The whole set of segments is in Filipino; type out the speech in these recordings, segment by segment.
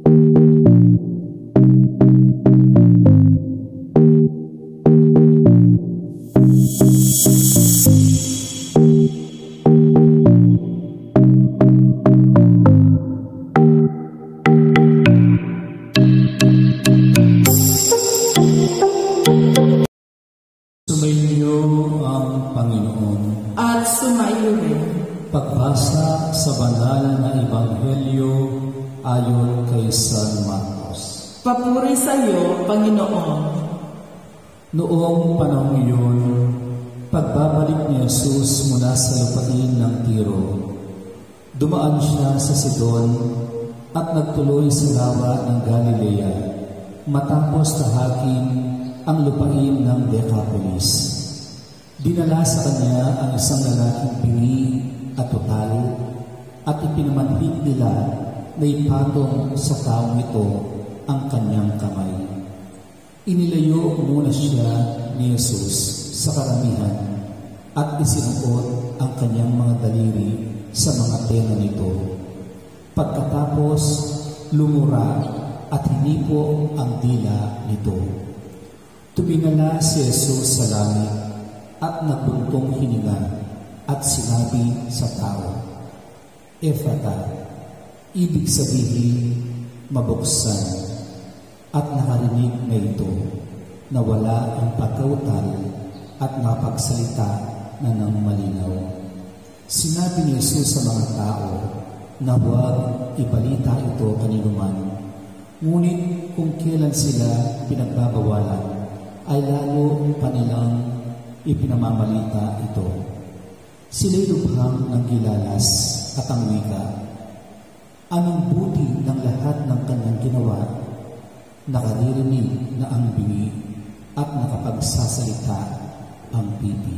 Sumainyo ang Panginoon. At sumayo rin. Pagbasa sa banal na Ebanghelyo ayon kay San Marcos. Papuri sa iyo, Panginoon. Noong panahon iyon, pagbabalik ni Jesus mula sa lupain ng Tiro, dumaan siya sa Sidon at nagtuloy sa lawa ng Galilea matapos tahakin ang lupain ng Decapolis. Dinala sa kanya ang isang lalaking bingi at tutal at ipinamanhid nila na ipatong sa taong ito ang kanyang kamay. Inilayo muna siya ni Jesus sa karamihan at isinuot ang kanyang mga daliri sa mga tenga nito. Pagkatapos, lumura at hinipo ang dila nito. Tumingala si Jesus sa langit at nagbuntong hininga at sinabi sa tao, Ephata, ibig sabihin, mabuksan. At nakarinig na ito, na wala ang pagkautal at napagsalita na ng malinaw. Sinabi ni Jesus sa mga tao na huwag ibalita ito kaninuman. Ngunit kung kailan sila pinagbabawalan, ay lalo pa nilang ipinamamalita ito. Sila'y lubhang ng gilalas at ang wika. Anong buti ng lahat ng kanyang ginawa? Nakaririnig na ang bingi at nakapagsasalita ang pipi.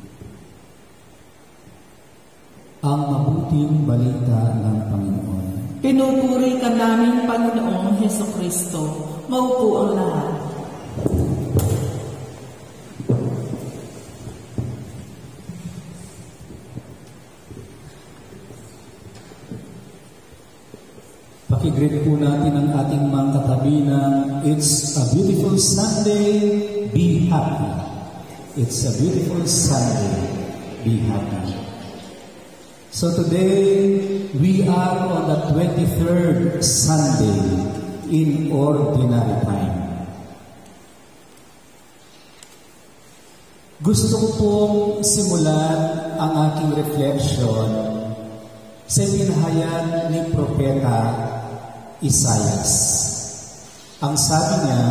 Ang mabuting balita ng Panginoon. Pinupuri ka namin, Panginoong Hesukristo. Maupo ang lahat. Pakigreet po natin ang ating mga katabi ng It's a Beautiful Sunday, Be Happy. It's a beautiful Sunday, Be Happy. So today, we are on the 23rd Sunday in Ordinary Time. Gusto ko pong simulan ang aking reflection sa pinahayag ni Propeta Isaias. Ang sabi niya,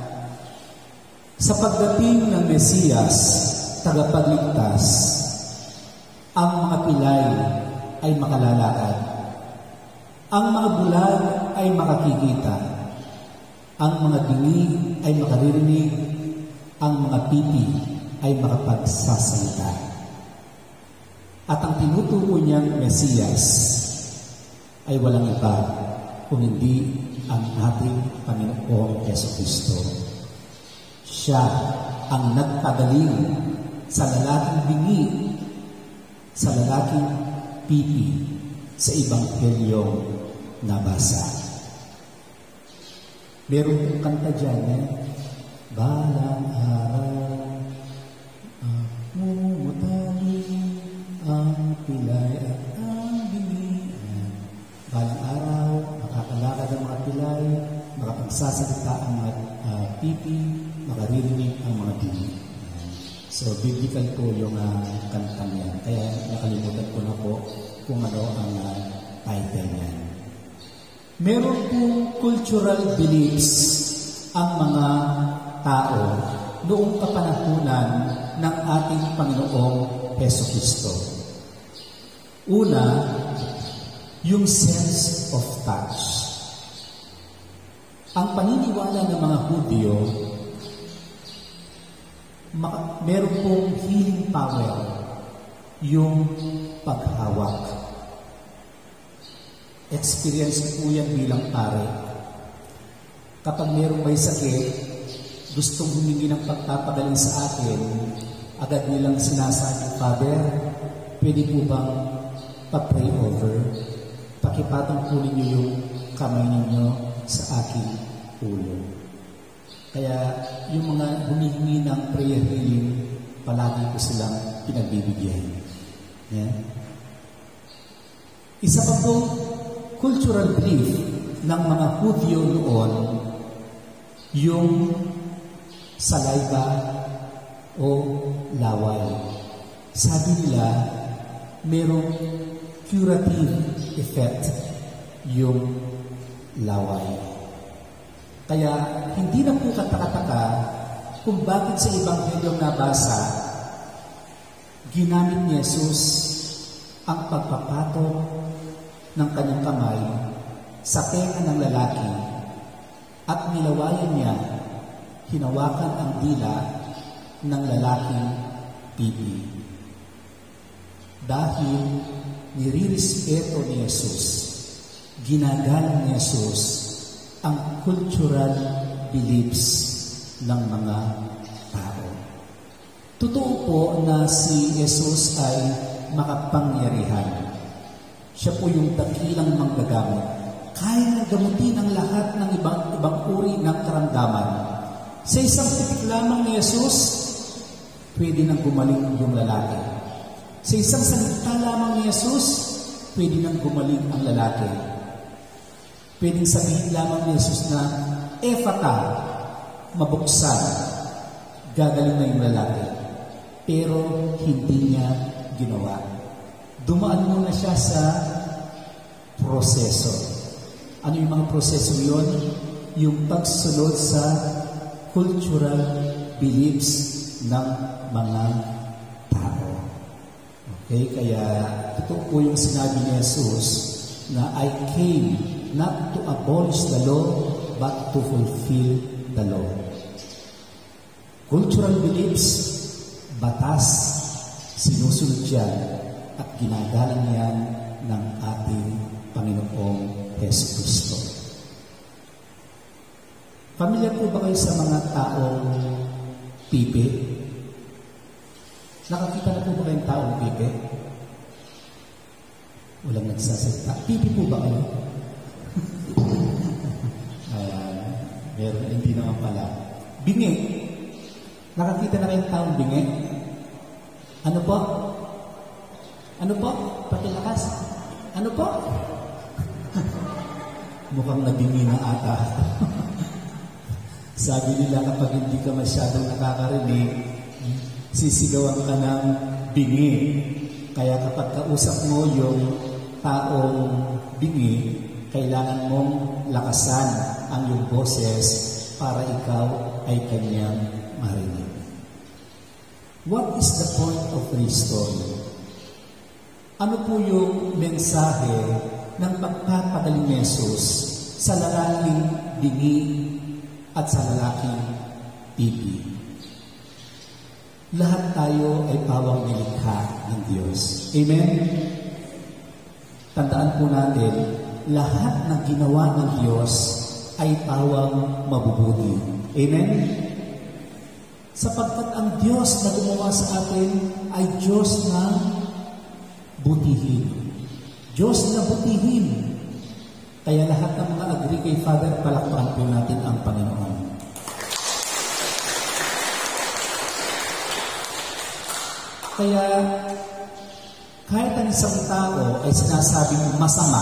sa pagdating ng Mesiyas, tagapagligtas, ang mga pilay ay makalalakad, ang mga bulag ay makakikita, ang mga bingi ay makaririnig, ang mga pipi ay makapagsasalita. At ang tinuturo niyang Mesiyas ay walang iba kung hindi ang ating Panginoong Jesucristo. Siya ang nagpagaling sa lalaking bingi, sa lalaking pipi, sa Ebanghelyong nabasa. Meron pong kanta dyan, Balang araw, mumutali ang pilay at ang bingi. Balang araw, makakalakad ang mga pilay, makapagsasalita ang mga pipi, makaririnig ang mga bingi. So, biblical po yung kantang yan. Kaya nakalimutan ko na po kung ano ang title yan. Meron pong cultural beliefs ang mga tao noong kapanahunan ng ating Panginoong Jesucristo. Una, yung sense of touch. Ang paniniwala ng mga Hudyo, meron pong healing power, yung paghawak. Experience ko yan bilang pare. Kapag merong may sakit, gustong humingi ng pagpapagaling sa akin, agad nilang sinasabi, Father, pwede po bang pa-pray over? Pakipatong kunin niyo yung kamay ninyo sa aking ulo. Kaya yung mga humihingi ng prayer healing, palagi ko silang pinagbibigyan. Yeah? Isa pa pong cultural belief ng mga Hudyo noon, yung saliva o laway. Sabi nila, merong curative effect yung laway. Kaya hindi na po katakataka kung bakit sa Ebanghelyong nabasa, ginamit ni Jesus ang pagpapatok ng kanyang kamay sa tenga ng lalaki at nilawayan niya, hinawakan ang dila ng lalaking pipi. Dahil nirirespeto ni Jesus, ginagalang ni Jesus ang cultural beliefs ng mga tao. Totoo po na si Jesus ay makapangyarihan. Siya po yung dakilang manggagamot. Kaya na gamutin ang lahat ng ibang uri ng karamdaman. Sa isang titik lamang ni Jesus, pwede nang gumaling yung lalaki. Sa isang salita lamang ni Jesus, pwede nang gumaling ang lalaki. Pwedeng sabihin lamang ni Jesus na, Ephata, mabuksan, gagaling na yung lalaki. Pero hindi niya ginawa. Dumaan muna siya sa proseso. Ano yung mga proseso yun? Yung pagsunod sa cultural beliefs ng mga tao. Okay? Kaya ito po yung sinabi ni Jesus na I came not to abolish the law but to fulfill the law. Cultural beliefs, batas, sinusunod yan at ginagalang yan ng ating Panginoong Jesucristo. Familiar po ba kayo sa mga taong pipi? Nakakita na po ba kayong taong pipi? Walang nagsasalita. Pipi po ba kayo? Ayan. Meron, hindi naman pala. Bingi. Nakakita na kayong taong bingi? Ano po? Ano po? Pakilakas. Ano po? Mukhang nabingi na ata. Sabi nila kapag hindi ka masyadong nakakarinig, sisigawan ka ng bingi. Kaya kapag kausap mo yung taong bingi, kailangan mong lakasan ang iyong boses para ikaw ay kanyang marinig. What is the point of this story? Ano po yung mensahe ng pagpapagaling ni Jesus sa lalaking bingi at sa lalaking pipi? Lahat tayo ay pawang nilikha ng Diyos. Amen? Tandaan po natin, lahat ng ginawa ng Diyos ay pawang mabubuti. Amen? Sapagkat ang Diyos na gumawa sa atin ay Diyos na butihin. Diyos na butihin. Kaya lahat ng mga agree kay Father, palakpakan po natin ang Panginoon. Kaya kahit ang isang tao ay sinasabing masama,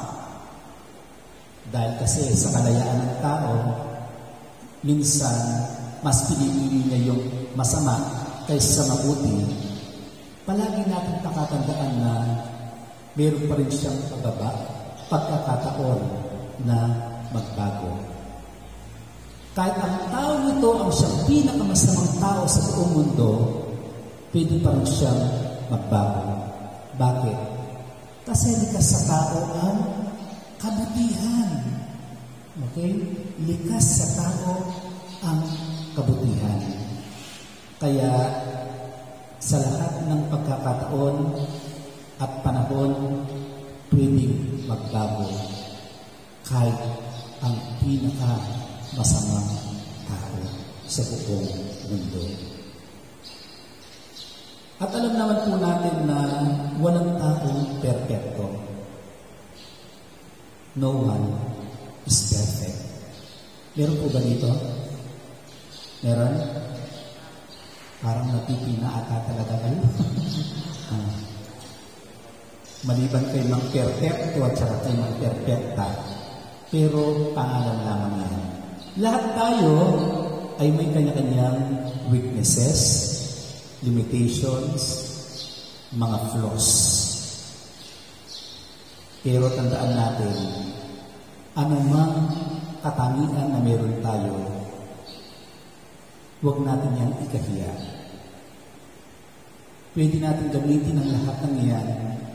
dahil kasi sa kalayaan ng tao, minsan mas pinipili niya yung masama kaysa sa mabuti, palagi natin pakatandaan na meron pa rin siyang pagkakataon na magbago. Kahit ang tao nito ang siyang pinakamasamang tao sa buong mundo, pwede pa rin siyang magbago. Bakit? Kasi likas sa tao ang kabutihan. Okay? Likas sa tao ang kabutihan. Kaya sa lahat ng pagkakataon at panahon, pwedeng magbago kahit ang pinaka-masamang tao sa buong mundo. At alam naman po natin na walang taong perfecto. No one is perfect. Meron po ba dito? Meron? Parang napipina ata talaga kayo. Maliban kay Mang Perfecto at saka kay Mang Perfecta. Pero pangalan lamang yan. Lahat tayo ay may kanya-kanyang weaknesses, limitations, mga flaws. Pero tandaan natin, anumang katangian na meron tayo, huwag natin yan ikahiya. Pwede natin gamitin ang lahat ng yan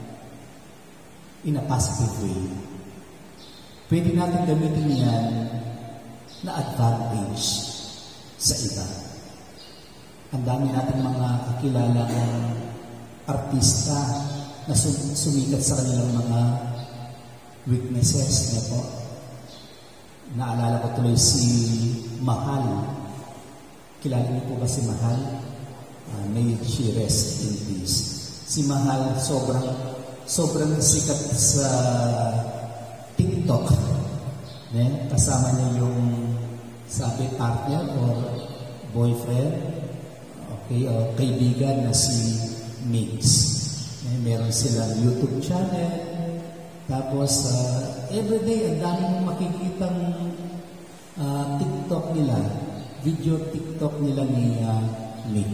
in a positive way. Pwede natin gamitin yan na advantage sa iba. Ang dami natin mga kakilalang artista na sumikat sa kanilang mga weaknesses. Po. Naalala ko tuloy si Mahal. Kilala niyo po ba si Mahal? May she rest in peace. Si Mahal sobrang sikat sa TikTok. Kasama niya yung sabi partner or boyfriend, okay, o kaibigan na si Mix. Meron silang YouTube channel. Tapos everyday ang dami mong makikitang TikTok nila, video TikTok nila ni Mix.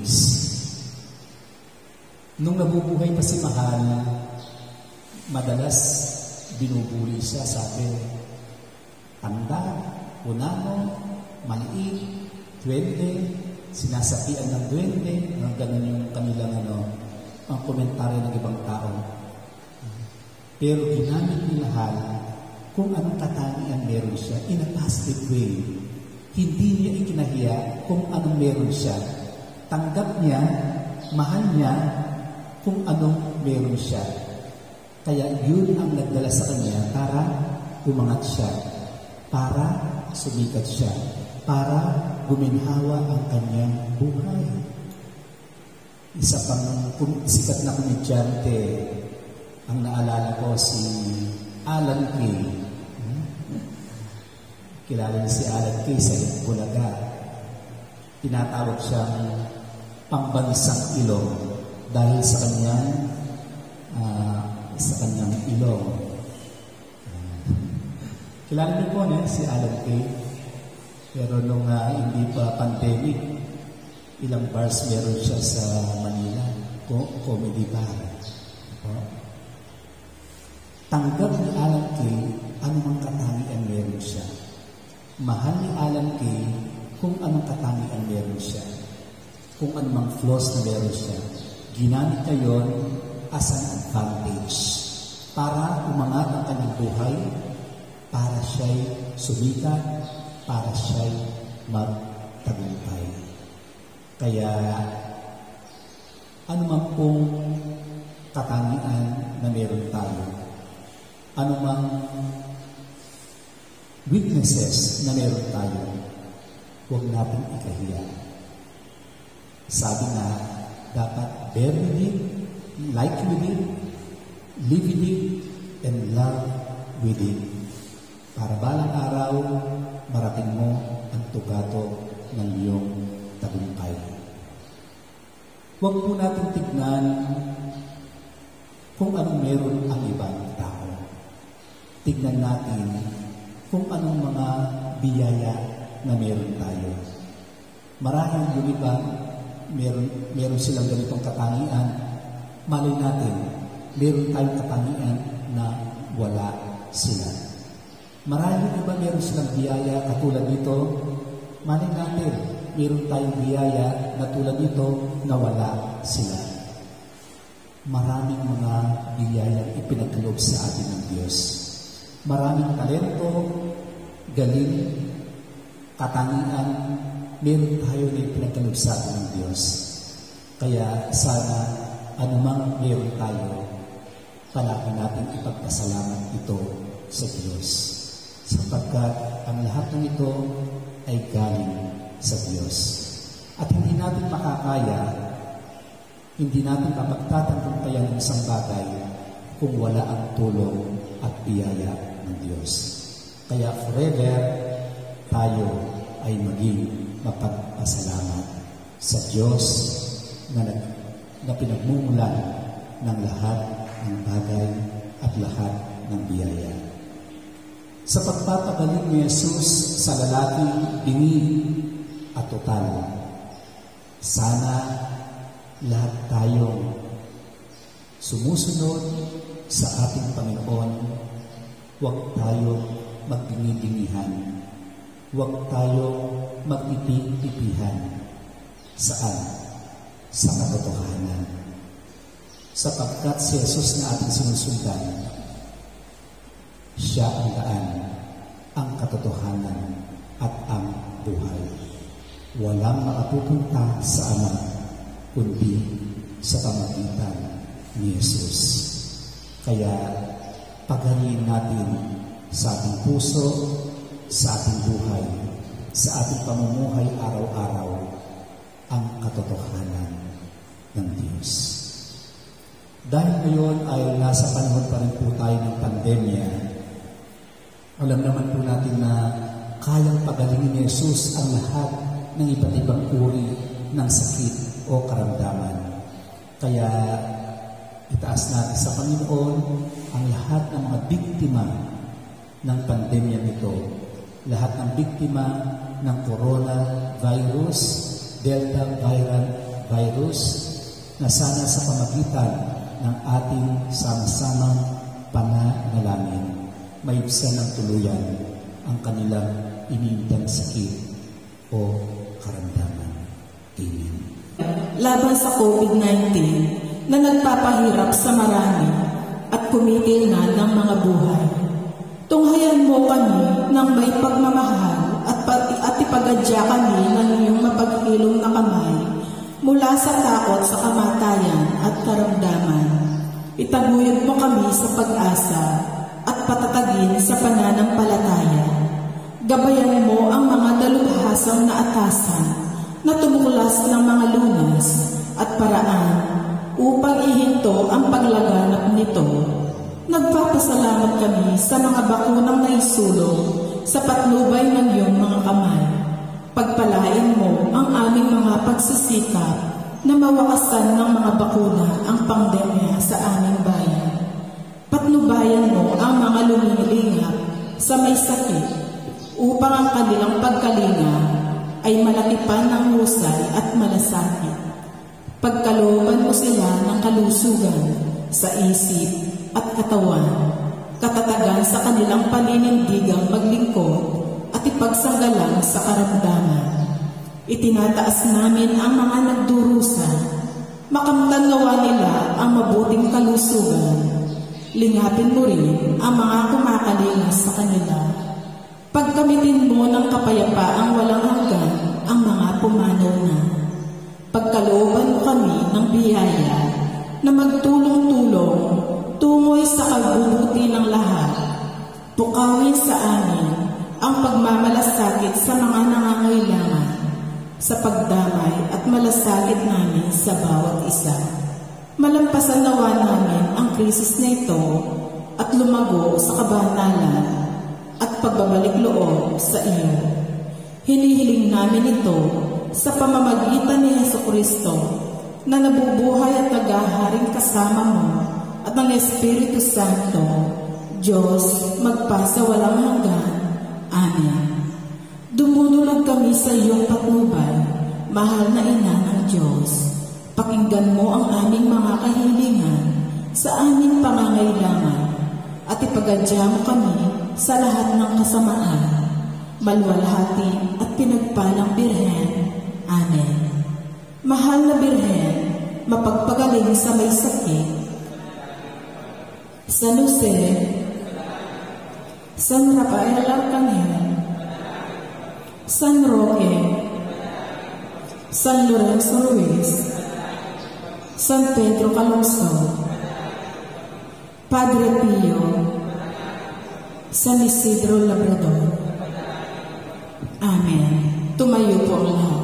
Nung nabubuhay pa si Mahal, madalas binubuli siya, sabi, tanda, punano, maliit, duwende, sinasapian ng duwende, ganun yung kanilang ang komentaryo ng ibang tao. Pero ginamit ni Mahal kung anong katangian meron siya in a positive way. Hindi niya ikinahiya kung anong meron siya. Tanggap niya, mahal niya kung anong meron siya. Kaya yun ang nagdala sa kanya para umangat siya, para sumikat siya, para guminhawa ang kanyang buhay. Isa pang sikat na komedyante, ang naalala ko si Alan Kay. Kilala niyo si Alan Kay sa Bulaga. Tinatawag siyang pambansang ilong dahil sa kanyang ilong. Kilala niyo po si Alan Kay. Pero nung hindi pa pandemic, ilang bars meron siya sa Manila, comedy bar. Tanggap ni Alan Kay anumang katangian meron siya. Mahal ni Alan Kay kung anong katangian meron siya. Kung anumang flaws na meron siya. Ginamit niya yun as an advantage para umangat ang kanyang buhay, para siya'y sumikat, para siya'y magtagumpay. Kaya anumang pong katangian na meron tayo, anumang weaknesses na meron tayo, huwag natin ikahiya. Sabi na, dapat bear with it, like with it, live with it, and love with it. Para balang araw, marating mo ang tugato ng iyong tagumpay. Huwag po natin tignan kung anong meron ang ibang tao. Tignan natin kung anong mga biyaya na meron tayo. Marahil yung iba, meron silang ganitong katangian. Malay natin, meron tayong katangian na wala sila. Marahil yung iba, meron silang biyaya katulad nito. Malay natin, meron tayong biyaya na tulad nito na wala sila. Maraming mga biyayang ipinagkaloob sa atin ng Diyos. Maraming talento, galing, katangian, meron tayo na ipinagkaloob sa atin ng Diyos. Kaya sana, anumang meron tayo, palagi natin ipagpasalamat ito sa Diyos. Sapagkat ang lahat ng ito ay galing sa Diyos. At hindi natin makakaya, hindi natin mapagtatanggungtayan ng isang bagay kung wala ang tulong at biyaya ng Diyos. Kaya forever, tayo ay maging mapagpasalamat sa Diyos na pinagmumulan ng lahat ng bagay at lahat ng biyaya. Sa pagpapagaling ni Jesus sa lalaking bingi at total, sana lahat tayong sumusunod sa ating Panginoon, huwag tayo magbingi-bingihan, huwag tayo mag-ipig-ipihan. Saan? Sa katotohanan. Sapagkat si Jesus na ating sinusundan, siya ang daan, ang katotohanan, at ang buhay. Walang makapupunta sa Ama, kundi sa pamagitan ni Jesus. Kaya, pagaliin natin sa ating puso, sa ating buhay, sa ating pamumuhay araw-araw, ang katotohanan ng Diyos. Dahil ngayon ay nasa panahon pa rin po tayo ng pandemya, alam naman po natin na kayang pagalingin ni Jesus ang lahat ng iba't ibang uri ng sakit o karamdaman. Kaya itaas natin sa Panginoon ang lahat ng mga biktima ng pandemya nito, lahat ng biktima ng coronavirus, Delta viral virus, na sana sa pamagitan ng ating sama-samang pananalangin, maibsan ng tuluyan ang kanilang iniindang sakit o karamdaman. Amen. Laban sa COVID-19 na nagpapahirap sa marami at kumitil na ng mga buhay, tunghayan mo kami ng may pagmamahal at ipagadya kami ng iyong mapaghilom na kamay mula sa takot sa kamatayan at karamdaman. Itaguyod mo kami sa pag-asa at patatagin sa pananampalataya. Gabayan mo ang mga dalubhasang na atasan na tumuklas ng mga lunas at paraan upang ihinto ang paglaganap nito. Nagpapasalamat kami sa mga bakunang naisulong sa patnubay ng iyong mga kamay. Pagpalain mo ang aming mga pagsisikap na mawakasan ng mga bakuna ang pandemya sa aming bayan. Patnubayan mo ang mga lumilingap sa may sakit upang ang kanilang pagkalinga ay malakipan ng husay at malasakit. Pagkalooban mo sila ng kalusugan sa isip at katawan, katatagan sa kanilang paninindigang maglingkod at ipagsanggalang sa karamdaman. Itinataas namin ang mga nagdurusa, makamtan nawa nila ang mabuting kalusugan. Lingapin mo rin ang mga kumakalinga sa kanila. Pagkamitin mo ng kapayapaang walang hanggan ang mga pumanaw na. Pagkalooban mo kami ng biyaya na magtulong-tulong tungoy sa kabubuti ng lahat. Pukawin sa amin ang pagmamalasakit sa mga nangangailangan, sa pagdamay at malasakit namin sa bawat isa. Malampasan nawa namin ang krisis na ito at lumago sa kabanalan at pagbabalik loob sa iyo. Hinihiling namin ito sa pamamagitan ni Jesucristo na nabubuhay at naghaharing kasama mo at ng Espiritu Santo, Diyos, magpasa walang hanggan. Amen. Dumudulog kami sa iyong patnubay, mahal na Ina ng Diyos. Pakinggan mo ang aming mga kahilingan sa aming pangangailangan at ipagadya mo kami sa lahat ng kasamaan. Maluwalhati at pinagpalang Birhen. Amen. Mahal na Birhen, mapagpagaling sa may sakit, San Jose, San Rafael Arcangel, San Roque, San Lorenzo Ruiz, San Pedro Calungsod, Padre Pio, San Isidro Labrador. Amen. Tumayo po ang lahat.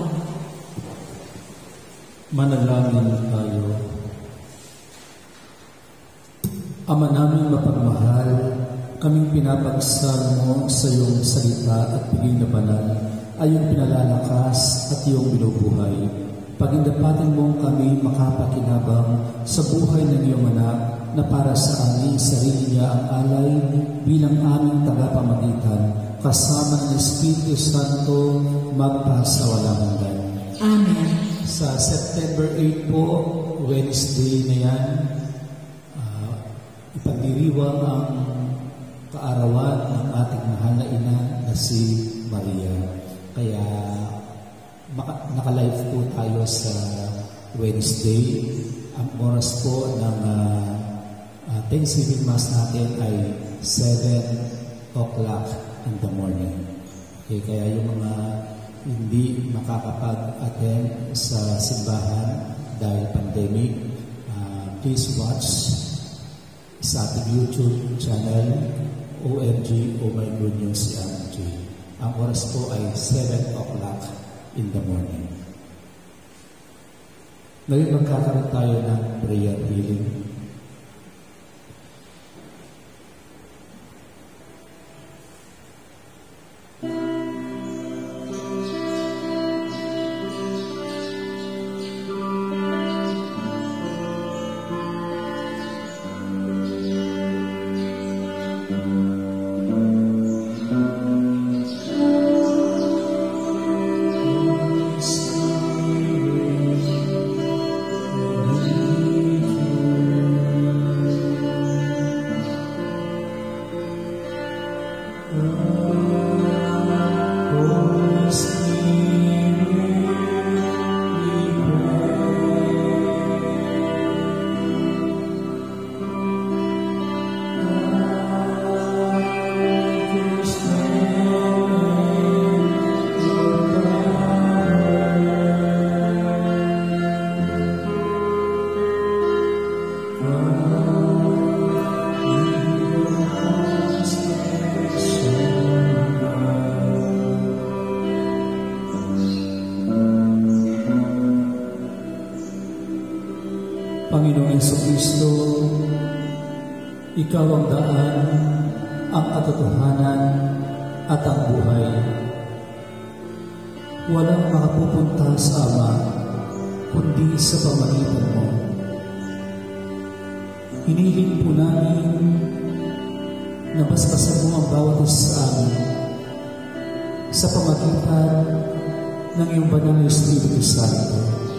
Manalangin tayo. Ama namin mapagmahal, kaming pinapagsal mo sa iyong salita at piging na banal ay iyong pinalalakas at iyong binubuhay. Pagindapatin mo kami makapakinabang sa buhay ng iyong anak na para sa aming sarili niya ang alay bilang aming tagapamagitan kasama ng Espiritu Santo magpasawalang hanggan. Amen. Sa September 8 po, Wednesday na yan, ipagdiriwang ang kaarawan ng ating mahal na ina na si Maria. Kaya naka-live po tayo sa Wednesday. Ang oras po ng Thanksgiving Mass natin ay 7 o'clock in the morning. Okay, kaya yung mga hindi makakapag-attend sa simbahan dahil pandemic, please watch sa ating YouTube channel, OMG, Oh My Good News MG. Ang oras po ay 7 o'clock in the morning. Ngayon magkakaroon tayo ng prayer healing. Panginoong Jesucristo, Ikaw ang daan, ang katotohanan at ang buhay. Walang makapupunta sa Ama kundi sa pamagitan mo. Hinihiling po namin na basbasan mo ang bawat isa sa amin sa pamagitan ng iyong banal na Espiritu Santo.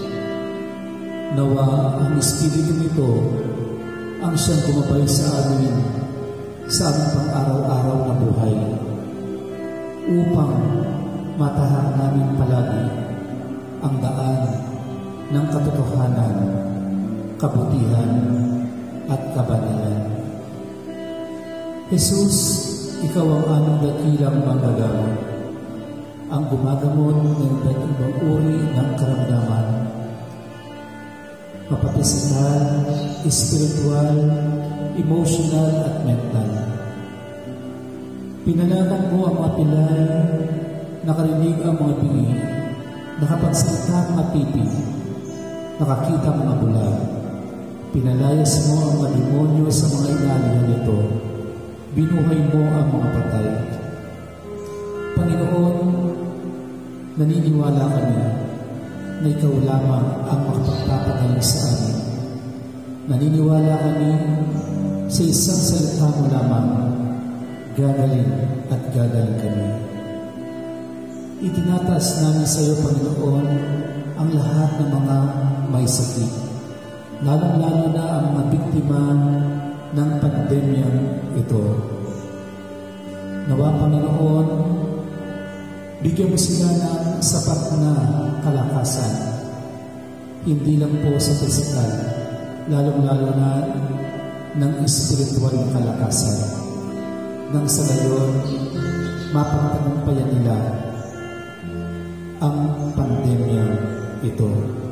Nawa ang Espiritu nito ang siyang gumabay sa amin sa aming pang-araw-araw na buhay upang matahan namin palagi ang daan ng katotohanan, kabutihan at kabanalan. Jesus, Ikaw ang aming dakilang manggagamot, ang gumagamot ng iba't ibang uri ng karamdaman, mapapisikal, espiritual, emotional at mental. Pinalagan mo ang mga pilay, nakarinig ang mga bingi, nakapagsalita ang mga pipi, nakakita ang mga bulag. Pinalayas mo ang mga demonyo sa mga inalihan nito, binuhay mo ang mga patay. Panginoon, naniniwala kami na Ikaw lamang ang makapagpapagaling sa amin. Naniniwala kami sa isang salita mo lamang, gagaling at gagaling kami. Itinataas namin sa iyo, Panginoon, ang lahat ng mga may sakit, lalong-lalo na ang mga biktima ng pandemyang ito. Nawa, Panginoon, bigyan mo sila ng sapat na kalakasan, hindi lang po sa pisikal, lalong-lalo na ng espiritual kalakasan, nang sa gayon mapagtagumpayan nila ang pandemya ito.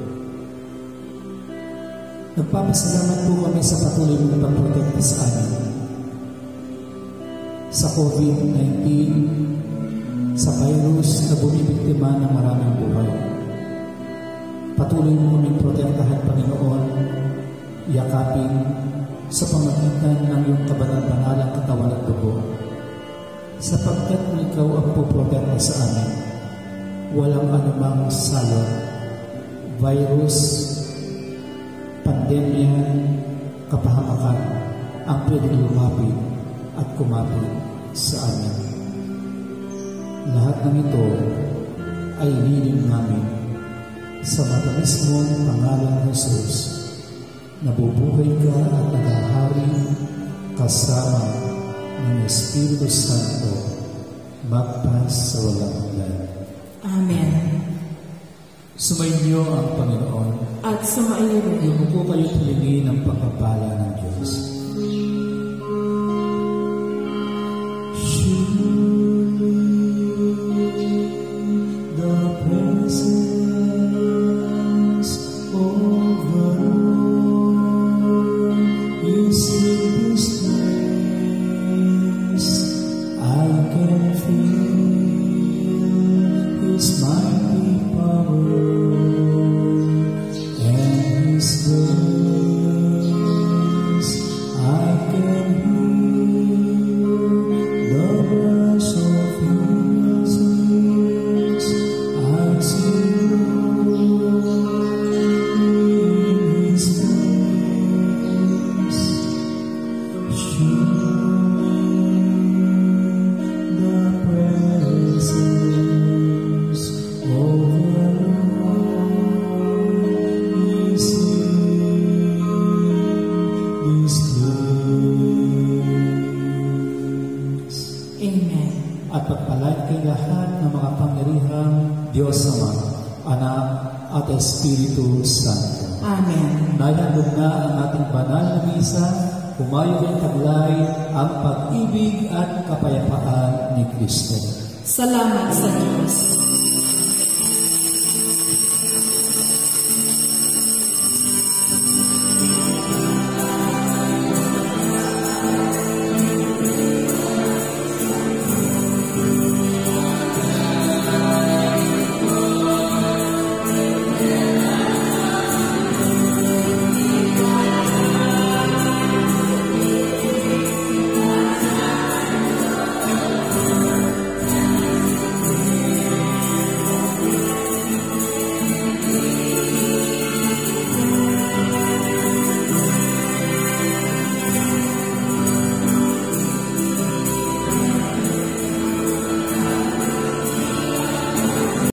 Nagpapasalamat po kami sa patuloy mong pagprotekta sa amin sa COVID-19, sa virus na bumibiktima ng maraming buhay. Patuloy mo kaming protektahan, Panginoon, yakapin, sa pamagitan ng iyong kabanal-banalang katawan at dugo, sapagkat ikaw ang puprotekta sa amin. Walang anumang salot, virus, pandemya, kapahamakan ang pwedeng lumapit at kumapit sa amin. Lahat ng ito ay iniling namin sa matamis mong pangalan ng Jesus, nabubuhay ka at naghahari kasama ng Espiritu Santo magpas sa walang hanggan. Amen. Sumainyo ang Panginoon At sumaiyo rin. Lumuko kayo hilingin ang pagpapala ng Diyos. At pagpalain kay lahat ng mga pangyarihang Diyos Ama, Anak at Espiritu Santo. Amen. Naihandog na ang ating banal na misa, humayo ng taglay ang pag-ibig at kapayapaan ni Kristo. Salamat sa Diyos.